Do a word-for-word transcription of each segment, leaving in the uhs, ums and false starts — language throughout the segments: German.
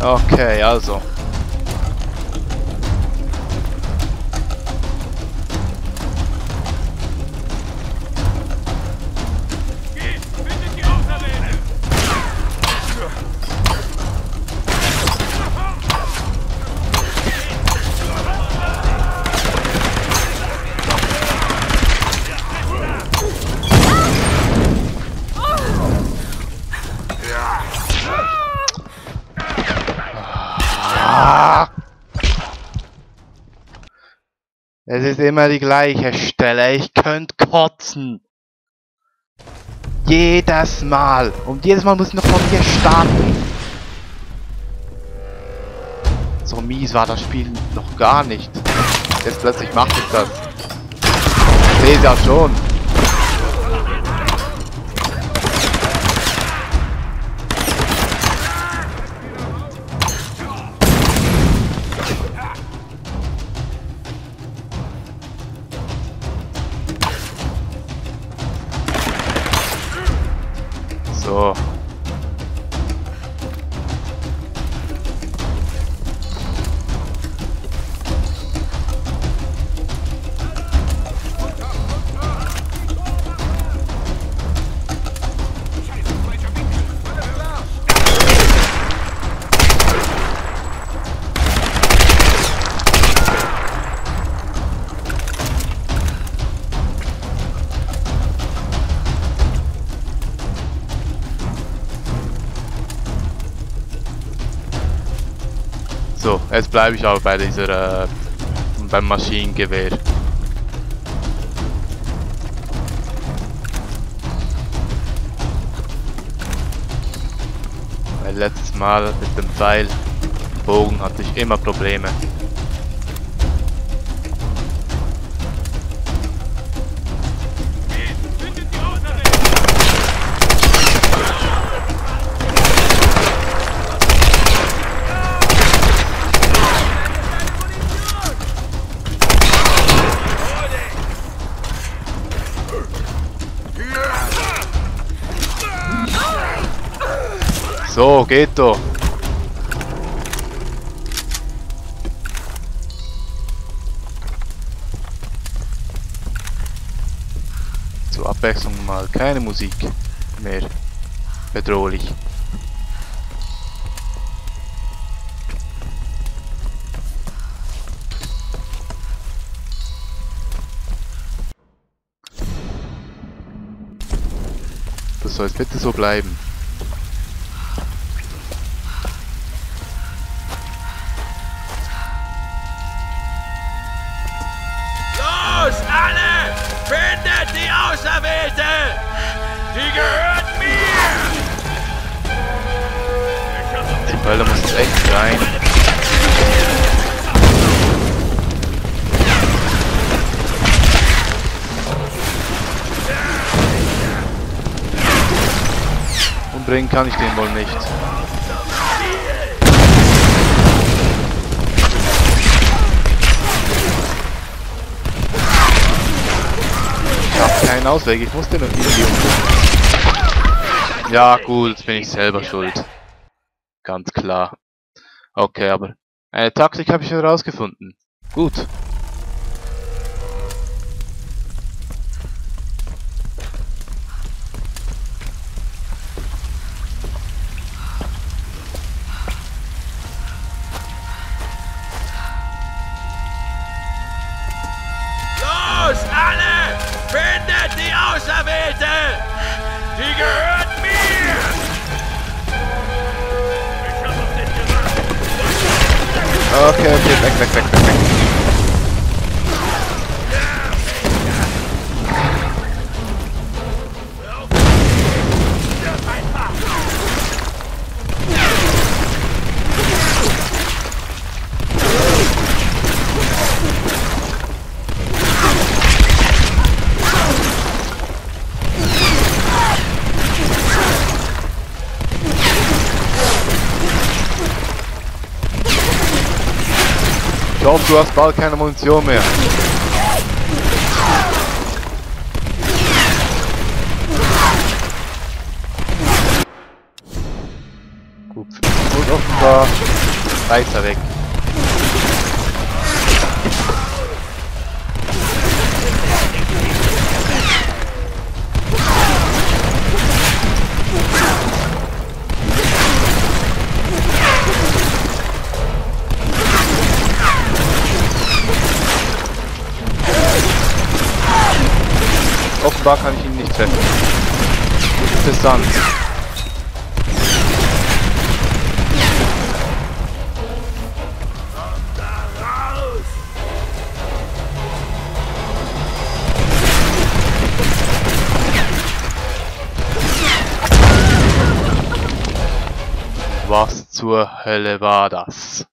Okay, also. Es ist immer die gleiche Stelle. Ich könnte kotzen. Jedes Mal. Und jedes Mal muss ich noch von hier starten. So mies war das Spiel noch gar nicht. Jetzt plötzlich macht es das. Ich sehe es ja schon. So. So, jetzt bleibe ich aber bei dieser, äh, beim Maschinengewehr. Weil letztes Mal mit dem Pfeil, Bogen hatte ich immer Probleme. So, geht doch. Zur Abwechslung mal keine Musik mehr bedrohlich. Das soll jetzt bitte so bleiben. Alle! Findet die Auserwählte! Die gehört mir! Die Hölle muss jetzt echt rein. Umbringen kann ich den wohl nicht. Ich habe keinen Ausweg, ich muss den noch irgendwie umbringen. Ja gut, jetzt bin ich selber schuld. Ganz klar. Okay, aber eine Taktik habe ich schon rausgefunden. Gut. Los, alle! Findet die Auserwählte! Die gehört mir! Ich hab auf dich gemacht! Okay, okay, weg, weg, weg, weg, weg. Ich hoffe, du hast bald keine Munition mehr. Gut, gut offenbar. Reißer weg. Offenbar kann ich ihn nicht treffen. Interessant. Was zur Hölle war das?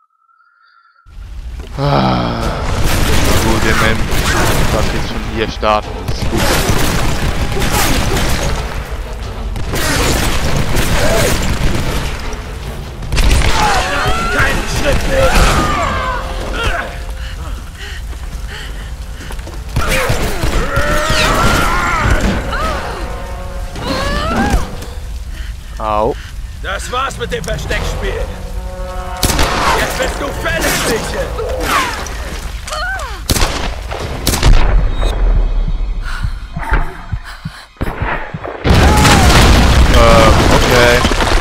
Ah, gut, im Moment kann ich jetzt schon hier starten. Das ist gut. Keinen Schritt mehr! Au. Das war's mit dem Versteckspiel. Jetzt bist du fällig, Mädchen. Äh, okay.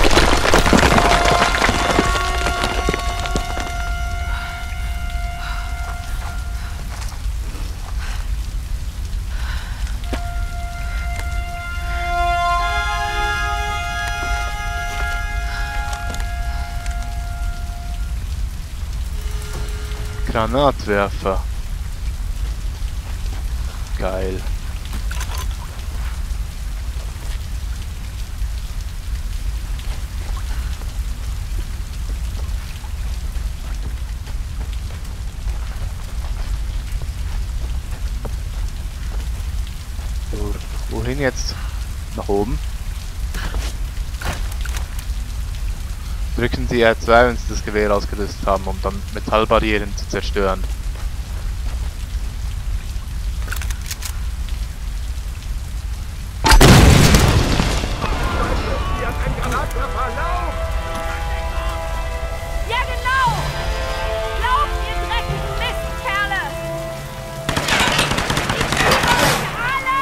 Granatwerfer. Geil. So, wohin jetzt? Nach oben? Drücken Sie R zwei, wenn Sie das Gewehr ausgerüstet haben, um dann Metallbarrieren zu zerstören. Ja, genau! Lauf, ihr dreckigen Mistkerle! Ich liebe euch alle!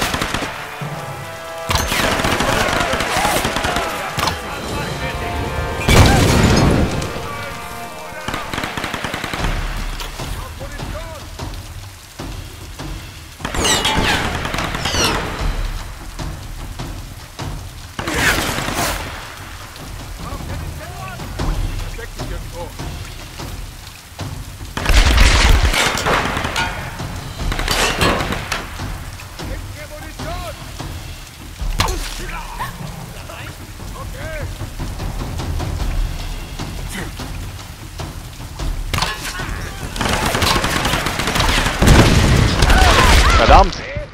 Verdammt!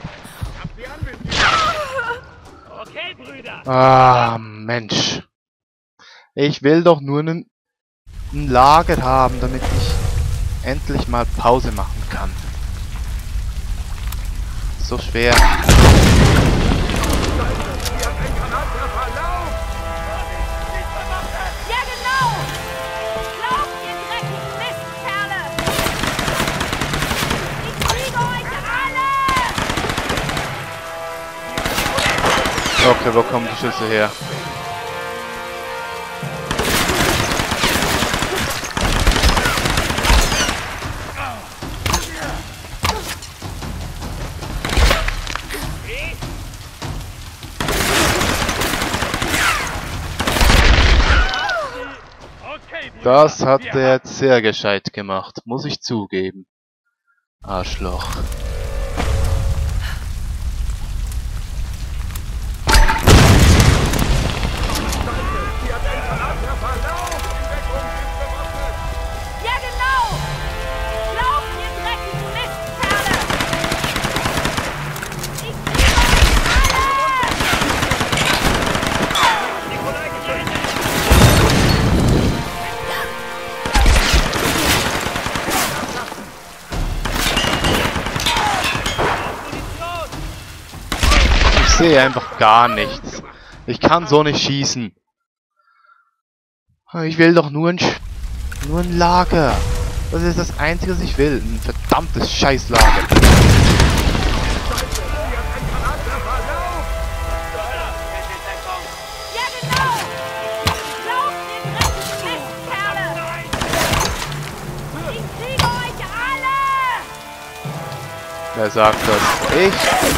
Okay, Brüder. Ah, Mensch. Ich will doch nur ein, ein Lager haben, damit ich endlich mal Pause machen kann. So schwer. Ja, genau! Lauf, ihr dreckigen Mistkerle! Ich liebe euch alle! Okay, wo kommen die Schüsse her? Okay, Brüder. Das hat Wir er jetzt sehr gescheit gemacht, muss ich zugeben. Arschloch. Ja, genau! Lauf, ihr dreckigen Mistkerle! Ich liebe euch alle! Nikolai getötet. Ich sehe einfach gar nichts. Ich kann so nicht schießen. Ich will doch nur ein Sch Nur ein Lager. Das ist das Einzige, was ich will. Ein verdammtes Scheißlager. Ja, genau! Lauft, ihr dreckigen Mistkerle! Ich kriege euch alle! Wer sagt das? Ich?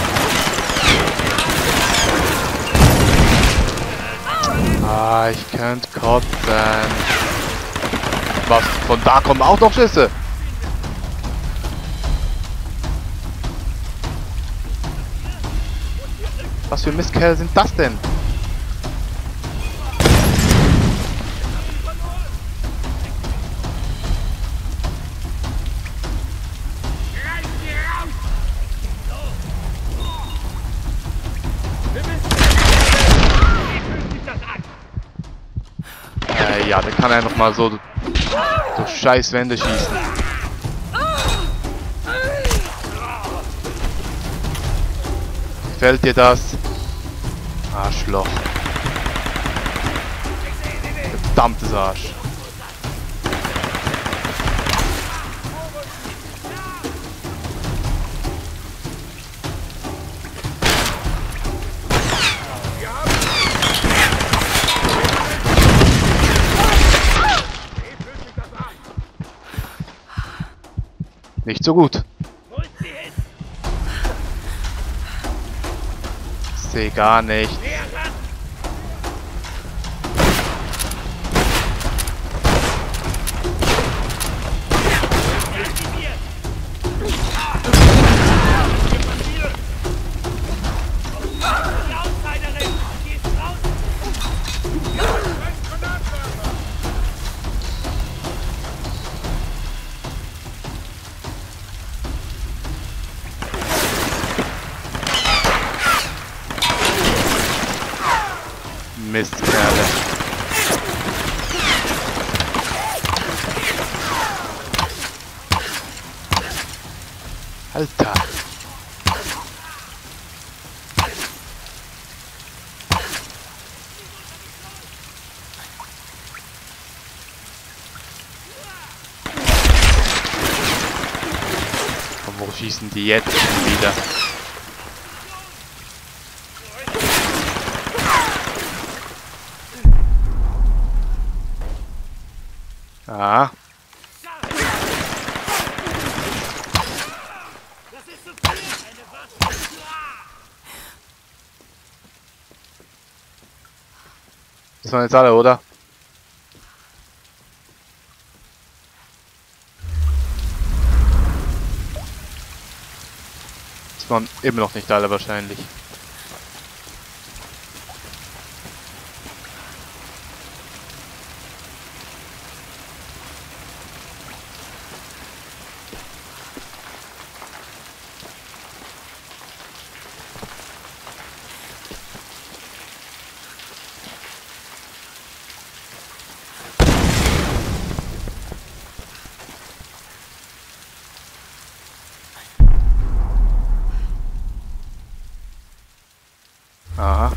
Ah, ich könnte kotzen. Was? Von da kommen auch noch Schüsse. Was für Mistkerle sind das denn? Äh, ja, der kann einfach mal so durch scheiß Wände schießen. Gefällt dir das? Arschloch. Verdammtes Arsch. Nicht so gut. Sehe gar nicht. Mistkerle. Alter. Und wo schießen die jetzt schon wieder? Ah. Das waren jetzt alle, oder? Das waren immer noch nicht alle wahrscheinlich. Aha.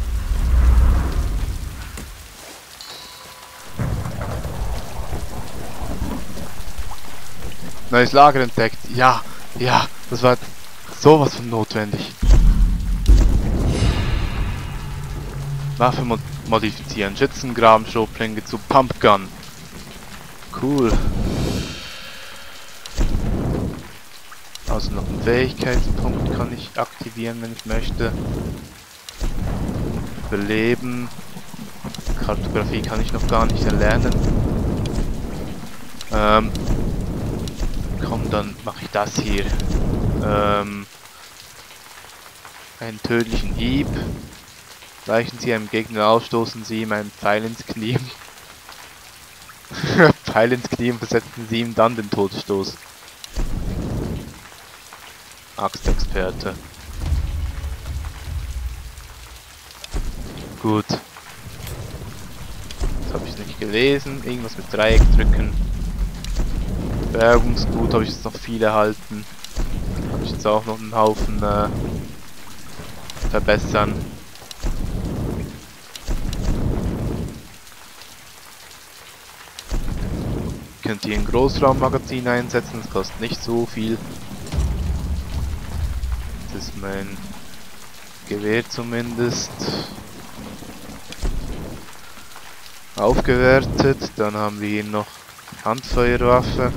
Neues Lager entdeckt. Ja, ja, das war sowas von notwendig. Waffe mod modifizieren. Schützengraben, Schrotflinke zu Pumpgun. Cool. Also noch einen Fähigkeitspunkt kann ich aktivieren, wenn ich möchte. Überleben. Kartografie kann ich noch gar nicht erlernen. Ähm. Komm, dann mache ich das hier. Ähm. Einen tödlichen Hieb. Weichen Sie einem Gegner auf, stoßen Sie ihm einen Pfeil ins Knie. Pfeil ins Knie und versetzen Sie ihm dann den Todesstoß. Axtexperte. Gut. Das habe ich nicht gelesen. Irgendwas mit Dreieck drücken. Bergungsgut habe ich jetzt noch viel erhalten. Habe ich jetzt auch noch einen Haufen äh, verbessern. könnt hier ein Großraummagazin einsetzen, das kostet nicht so viel. Das ist mein Gewehr zumindest. Aufgewertet, dann haben wir hier noch Handfeuerwaffe.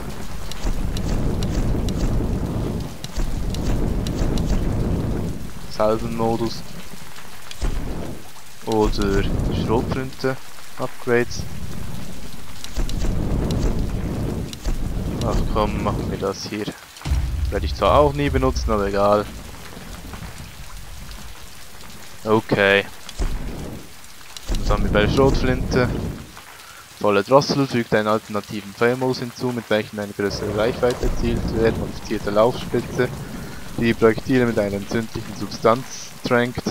Salvenmodus. Oder Schrotflinte Upgrades. Ach komm, machen wir das hier. Werde ich zwar auch nie benutzen, aber egal. Okay. Was haben wir bei der Schrotflinte? Volle Drossel fügt einen alternativen Feuermodus hinzu, mit welchem eine größere Reichweite erzielt wird. Modifizierte Laufspitze, die die Projektile mit einer entzündlichen Substanz tränkt.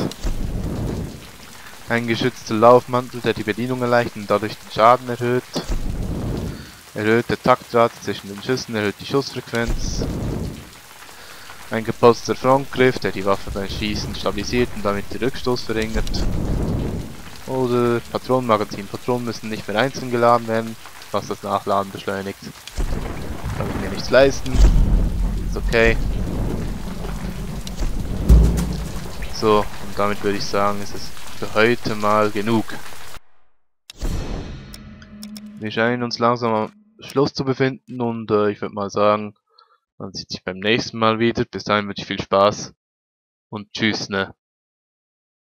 Ein geschützter Laufmantel, der die Bedienung erleichtert und dadurch den Schaden erhöht. Erhöht der Taktrate zwischen den Schüssen, erhöht die Schussfrequenz. Ein gepolsterter Frontgriff, der die Waffe beim Schießen stabilisiert und damit den Rückstoß verringert. Oder Patronenmagazin. Patronen müssen nicht mehr einzeln geladen werden, was das Nachladen beschleunigt. Kann ich mir nichts leisten. Ist okay. So, und damit würde ich sagen, ist es für heute mal genug. Wir scheinen uns langsam am Schluss zu befinden und äh, ich würde mal sagen, man sieht sich beim nächsten Mal wieder. Bis dahin wünsche ich viel Spaß und tschüss, ne?